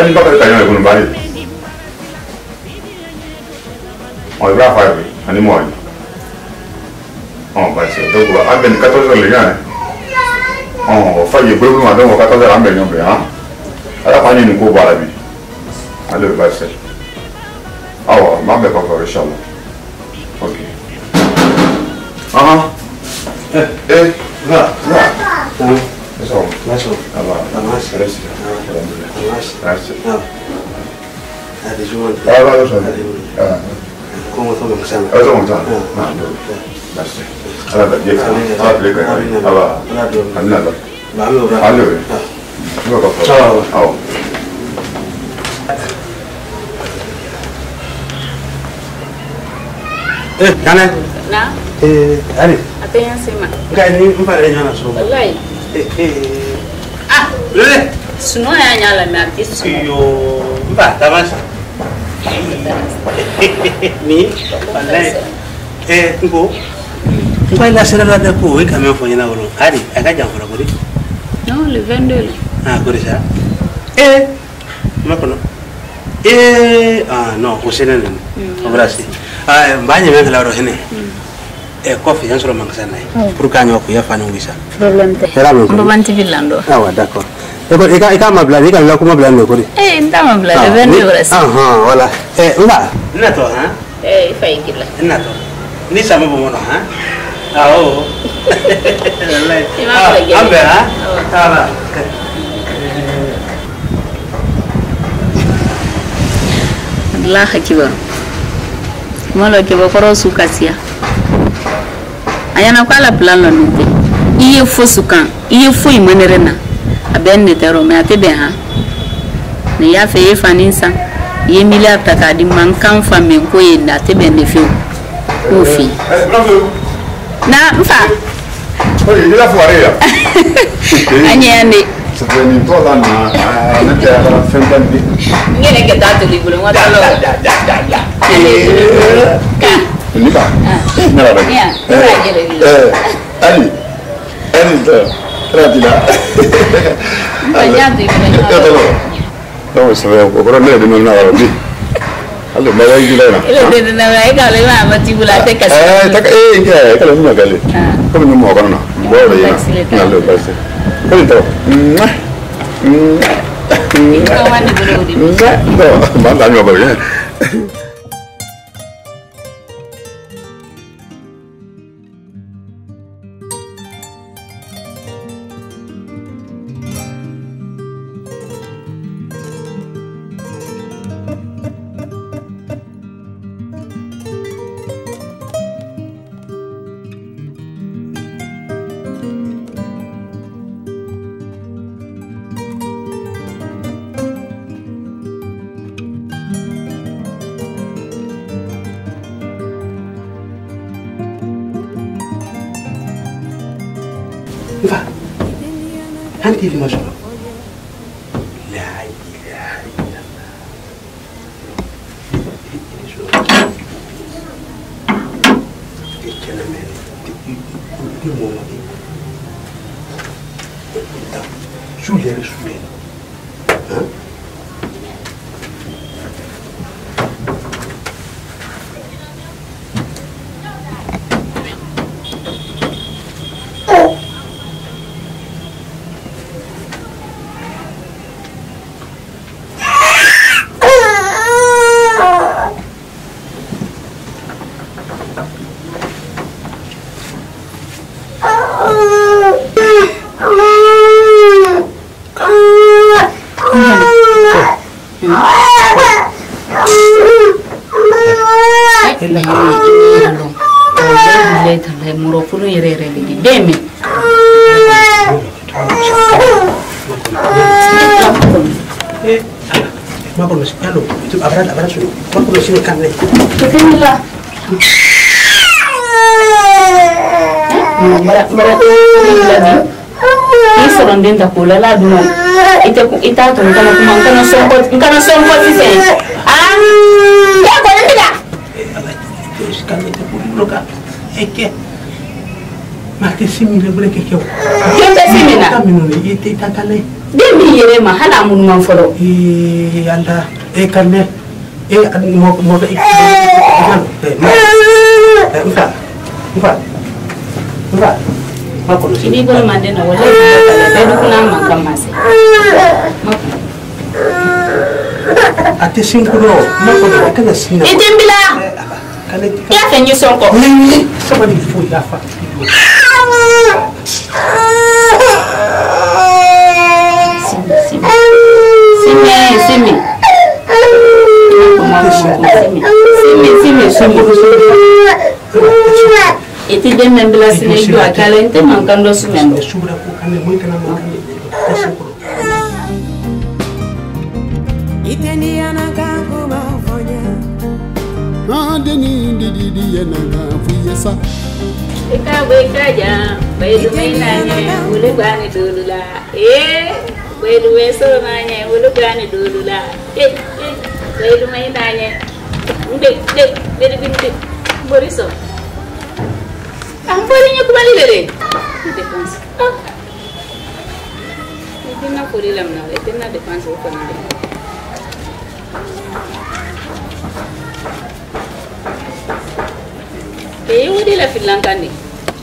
ni ba ka tayo ko bari o bra fa ani mo oh ba se donc a ben 14 le gars oh fa ye bro ma donc 14 am ben yombe ha ala fa ni ko bara bi alors ba se awa ma be ko inshallah ok va eso eso va más gracias ¿cómo estamos pasando? Eso vamos a gracias. Ahora te llega. Ahora te llega. Ahora. Anda. Vale. Chao. Kana? Na? Ari. Atenha cima. Gani, mpare nyana so. Wallahi. Ah, Lele. Suno ya nyala me artist. Yo, mba tabasa. Ni? Wallahi. Ngo. Ngwa ila sera la ko e kame fo nyana woro. Ari, aka jamfura ko di. No, le 22. Ah, ko sa. Makono. No, o senene. Obrasi. Mbanye me kala ro hene. Coffee yan solo mangasana pour kanyo ko ya fanu ngisa Problem te. Ndo banti villando. Ah ouais d'accord. Eka mabla ni kan la ko mabla no ko di. Nda mabla le 22 horas. Voilà. Nga nato ha? Fai kila. Nato. Ni sama bomono ha? Oh. Wallahi. Ambe ha? Tala. Allah hakiba. Malo ke ba koro su kasia. Ayana kwa la plan lo nite. Iye fo sukan, iye fo imanerena. Aben ne tero me atebe ha. Ne ya fe ye faninsa. Ye milia taka di mankan fa men ko ye na tebe ne fe. O fi. Na mfa. Oye, yo la fuarera. Anyane. Se prende toda na terra frente. Ngene ke tatu libulu ngata lo. Ni ba? Nada. Ali. Ali to. Tranquila. Bañado y bañado. No, se ve, pero no de nada lo vi. Allo, me da iglesia. Ele de na vai ga le ma matibula te kasi. Ya, kala no gale. Como no mo kono. Bo de na. Allo, pase. Pronto. Ko wani bulu di. No, manda mi ba. Va. Anti di masuk. La ilaha illallah. Ini sudah. Jangan main. Di mau mati. Sudah. Hah? Itu abad sudah. Kau sini kan nih. Bismillah. Berat lagi. Ini serondin tak pula lah dulu. Itu tu kana sompot sih. Ya kau nanti tak? Sekarang itu pun loka. Mati sini boleh kekau. Kita sini nak. Kami nuni itu tak kale. Demi yere ma hala mun man folo. Anda karne mo ini bol mande na wala bedu kuna makamase. Ate sinkulo mako kana sina. Itembila. Ya fenyu sonko. Somebody fool ya fa. Simi. Itu dia membela sini dua kali itu makan dosu member. Ika aja, bayi mainannya, boleh bani dulu lah. Bayi weso nanya, boleh bani dulu lah. Bayi mainannya, dek, boriso. Amporinya kembali dari. Defense. Itu nak puri lamna, itu nak defense bukan ada. Udah lah filangkan ni.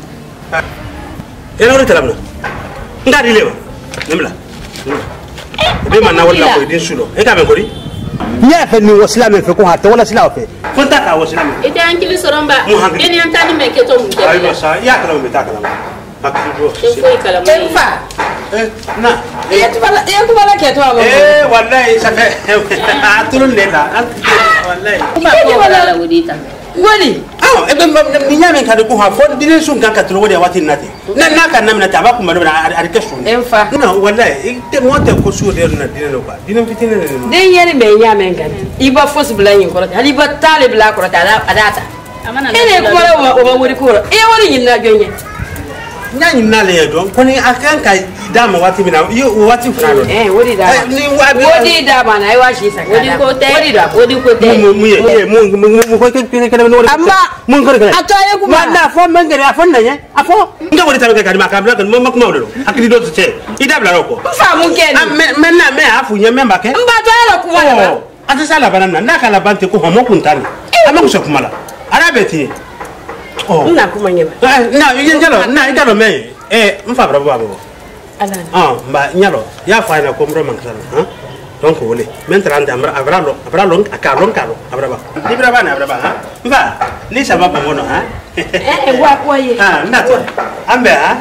Ena uri telamna. Enggak dilewa. Nemla. Be mana wala ko din sulo. E ka men kori? Nya fe ni wasila men fe ko hatta wala sila fe. Fonta ka wasila men. Ite ankili soromba. Eni antani me keto mun ke. Ay masa ya kala me ta kala. Makko. Foi kala mai. Na. Tu bala keto aba. Wallahi sa fe. Atulun lela. Wallahi. Kuma ko wala la wudita. Wali. Ebe minya men kadu ko ha fo dire sun kan ka tulo wadi awati nati. Na kan namna ta ba kuma na arike sun. Enfa. No wallahi te mo te ko su de na dire no ba. Dina fitine ne. Den yeri me nya men kan. Iba fos blan yin ko ta. Ali ba tale bla ko ta adata. Amana. Ene ko o wori ko. Wori yin na jonye. Nyani nale ya don ko ni akan ka dama wati mina yo wati frano wodi da ni wabi wodi da bana ai washi saka Wodi ko te. wodi ko te mu ko ke kene no amma mun ko kene ataye kuma na fo men gere afon nanya afo nga wodi tabe ka ma ka bla kan mo makuma wolo akidi do te ida bla roko fa mun ken men na me afu nya me mbake mba to ala kuma oh ata sala banana na kala bante ko homo kuntani ama ko sokumala ara beti oh na kuma nyeba na igalo me mfa bravo babo ala ba nyalo ya fa na ko mro mankala ha donc wole maintenant abralo akalon abraba libra bana abraba ha mfa ni sababu ngono ha wa kwa ye ha ndato ambe ha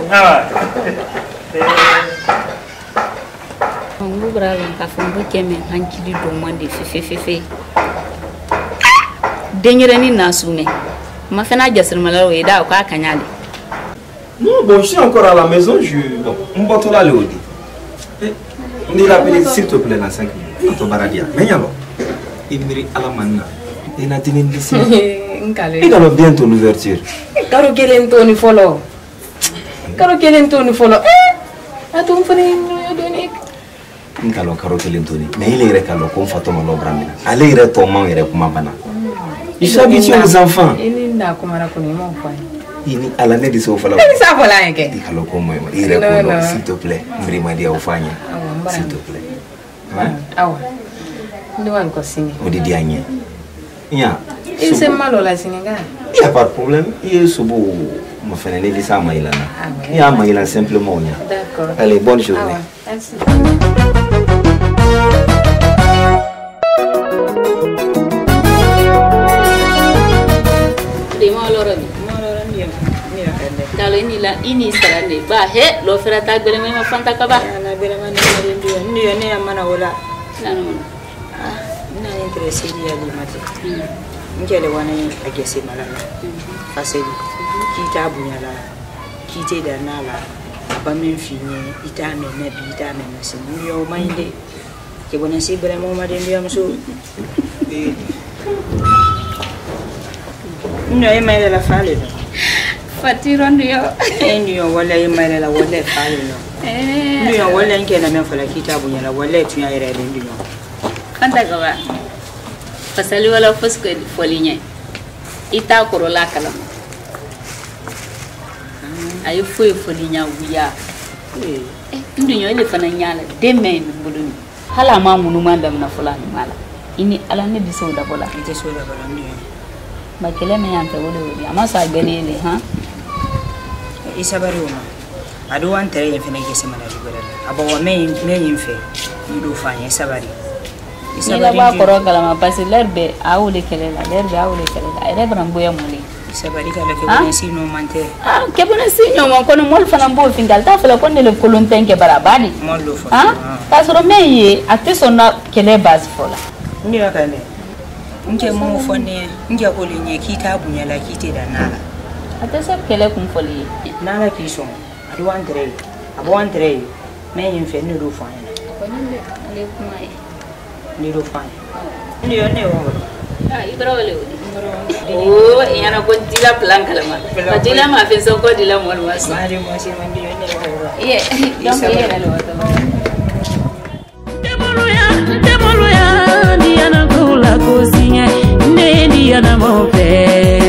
Mungu bravo kafumbu keme hankili do mande fefe denyere ni nasume ma fena jasir malaro ida ko akanyale. Non, bon, je suis encore à la maison, bon, on va tout là le haut. On dit l'appeler s'il te plaît dans 5 minutes. On va baradia. Mais y'a il mérite à la manna. Il n'a tenu d'ici. Il a bien ton ouverture. Karo kelen toni folo. Atum fani doni. Nkalo karo kelen toni. Mais il est kalo kon fatoma lo bramina. Allez il est ton man il est kuma bana. Il s'habitue aux enfants. Il n'a kumara koni mo fa. Ini ala ne diso fala. Ni sa fala yake. Di kalo ko moy il répond s'il te plaît. Mrima dia ufanya. S'il te plaît. Hein? Awa. Ndoan ko sini. Odi dianye. Ya. Il se malo la Sénégal. Il y a pas de problème. Il est subo mo fene ne disa mailana. Il y a mailana simplement. D'accord. Allez, bonne journée. Awa. Merci. Kalau ini serane bah lo ferata gbere me ma fanta ka ba na gbere ma ndio ne amana wala nanu na interesse ya li mate ngele wana agese malala faseli kita bunyala kite da nala ba men finye ita me na bi ita me na se ndio mainde ke bona si gbere mo ma ndio am so ndio e mai la fale fatiro ndio ndio wala e mai la wala fale no ndio wala ngela me fala kita bunyala wala tunya ire ndio kanta ka ba fasali wala fosko folinya ita korola kala ayi foi folinya wuya Ndu yo le fana nyala demme mi buluni hala ma munu manda na fulani mala ini ala ne biso da bola ite so da bola ndu ba kele me yanta wole ama sa gelele ha isa bari uma adu wan tere yin fene ke semana di gorala abo me yin fe ndu fanye sabari isa bari ba koro kala ma pasi lerbe awule kelela ere brambo ya mole isa bari kala ke bone sino mante ke bone sino mon kono mol fana mbo fingal ta fala konne le kolonten ke barabadi mol lo fa pasoro me ye ate sonna kele base fola ni wakane nje mo fonne nje ko le nye kita bunya la kite da nala ate se kele kun foli nala ki son adu andre abo andre me yin fe ni ru fa ko ni le kuma ni ru fa ni yo ne wo ibro le oh yana ko dila plan kalama dila ma fe so ko dila mo waso mari mo si man yo ne wo ye donc ye na lo to demolo ya ni ana kula kusinya ne ni ana mo pe